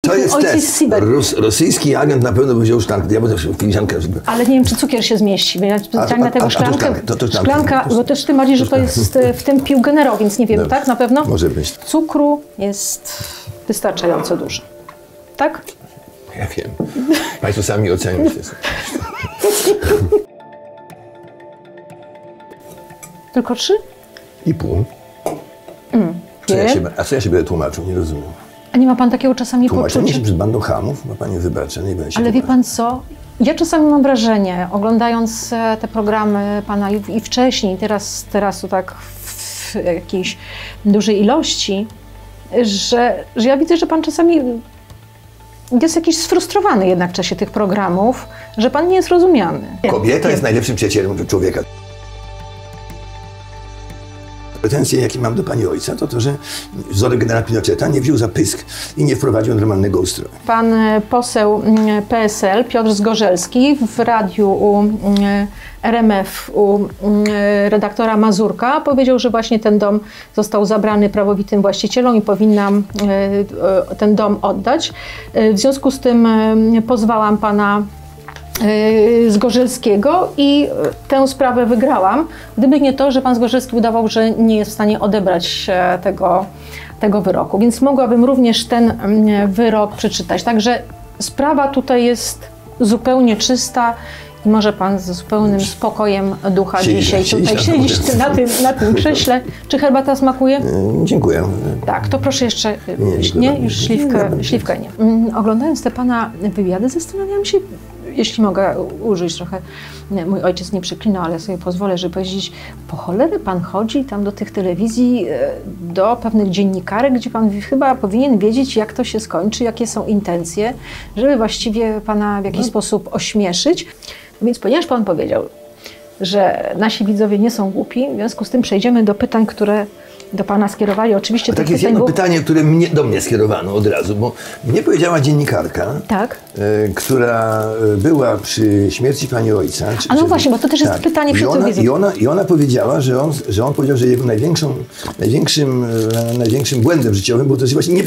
To jest ojciec z Siberii. Rosyjski agent na pewno by wziął szklankę. Ja bym filiżankę. Ale nie wiem, czy cukier się zmieści. Ja specjalnie tego szklankę. Szklanka, bo też tym bardziej, że to jest w tym pił generał, więc nie wiem, tak? Na pewno? Może być. Cukru jest wystarczająco dużo. Tak? Ja wiem. Państwo sami ocenią. Tylko 3,5. A co ja się będę tłumaczył? Nie rozumiem. A nie ma pan takiego czasami Tłumaczenie poczucia? się przed bandą chamów? Ma pani wybacza, nie będę się Ale wie tłumaczył. pan co? Ja czasami mam wrażenie, oglądając te programy pana i wcześniej, teraz to tak w jakiejś dużej ilości, że ja widzę, że pan czasami jest jakiś sfrustrowany jednak w czasie tych programów, że pan nie jest rozumiany. Kobieta jest najlepszym przyjacielem człowieka. Pretensje, jakie mam do pani ojca, to to, że wzorek generała Pinocheta nie wziął za pysk i nie wprowadził normalnego ustroju. Pan poseł PSL Piotr Zgorzelski w radiu u RMF u redaktora Mazurka powiedział, że właśnie ten dom został zabrany prawowitym właścicielom i powinnam ten dom oddać. W związku z tym pozwałam pana Zgorzelskiego i tę sprawę wygrałam. Gdyby nie to, że pan Zgorzelski udawał, że nie jest w stanie odebrać tego wyroku. Więc mogłabym również ten wyrok przeczytać. Także sprawa tutaj jest zupełnie czysta i może pan z zupełnym spokojem ducha dzisiaj tutaj siedzieć na tym krześle. Czy herbata smakuje? Dziękuję. Tak, to proszę jeszcze, nie? Już śliwkę nie. Oglądając te pana wywiady, zastanawiam się, jeśli mogę użyć trochę, mój ojciec nie przeklinał, ale sobie pozwolę, żeby powiedzieć, po cholerę pan chodzi tam do tych telewizji, do pewnych dziennikarek, gdzie pan chyba powinien wiedzieć, jak to się skończy, jakie są intencje, żeby właściwie pana w jakiś sposób ośmieszyć. Więc ponieważ pan powiedział, że nasi widzowie nie są głupi, w związku z tym przejdziemy do pytań, które do pana skierowali. Oczywiście tak jest jedno pytanie, które do mnie skierowano od razu, bo mnie powiedziała dziennikarka, tak? Która była przy śmierci pani ojca. A no właśnie, bo to też jest pytanie przy telewizji. I ona powiedziała, że on powiedział, że jego największym błędem życiowym było to, że właśnie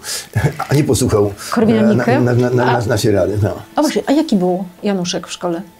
nie posłuchał Korwin-Mikke? naszej rady. No. A właśnie, a jaki był Januszek w szkole?